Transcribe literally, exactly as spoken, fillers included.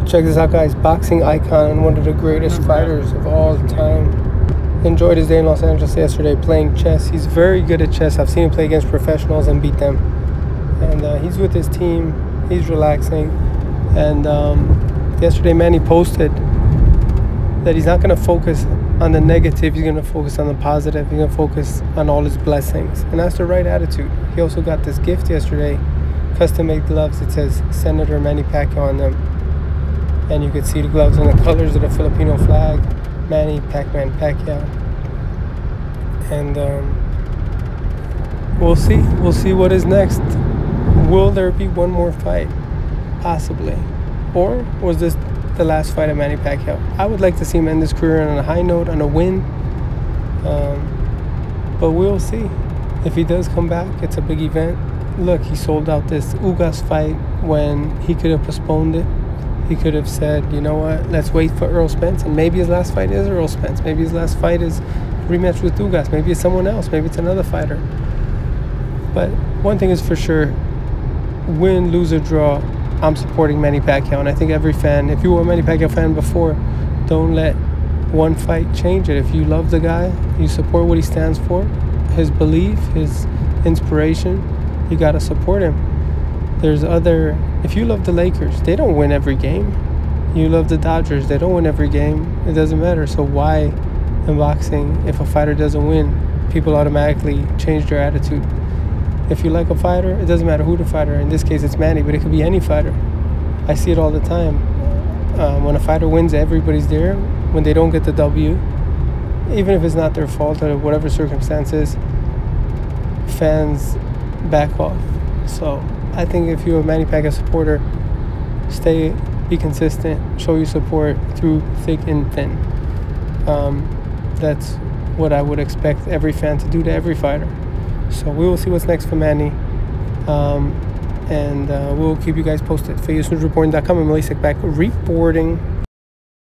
Check this out, guys. Boxing icon and one of the greatest fighters of all time. Enjoyed his day in Los Angeles yesterday playing chess. He's very good at chess. I've seen him play against professionals and beat them. And uh, he's with his team. He's relaxing. And um, yesterday, Manny posted that he's not going to focus on the negative. He's going to focus on the positive. He's going to focus on all his blessings. And that's the right attitude. He also got this gift yesterday. Custom-made gloves. It says Senator Manny Pacquiao on them. And you could see the gloves in the colors of the Filipino flag. Manny Pac-Man Pacquiao. And um, we'll see. We'll see what is next. Will there be one more fight? Possibly. Or was this the last fight of Manny Pacquiao? I would like to see him end his career on a high note, on a win. Um, but we'll see. If he does come back, it's a big event. Look, he sold out this Ugas fight when he could have postponed it. He could have said, you know what, let's wait for Earl Spence. And maybe his last fight is Earl Spence. Maybe his last fight is rematch with Ugas. Maybe it's someone else. Maybe it's another fighter. But one thing is for sure, win, lose, or draw, I'm supporting Manny Pacquiao. And I think every fan, if you were a Manny Pacquiao fan before, don't let one fight change it. If you love the guy, you support what he stands for, his belief, his inspiration, you got to support him. There's other, if you love the Lakers, they don't win every game. You love the Dodgers, they don't win every game. It doesn't matter. So why in boxing, if a fighter doesn't win, people automatically change their attitude? If you like a fighter, it doesn't matter who the fighter. In this case, it's Manny, but it could be any fighter. I see it all the time. Um, when a fighter wins, everybody's there. When they don't get the W, even if it's not their fault or whatever circumstances, fans back off. So I think if you're a Manny Pacquiao supporter, stay, be consistent, show your support through thick and thin. Um, that's what I would expect every fan to do to every fighter. So we will see what's next for Manny. Um, and uh, we'll keep you guys posted. For U S News Reporting dot com, I'm Lasik back reporting.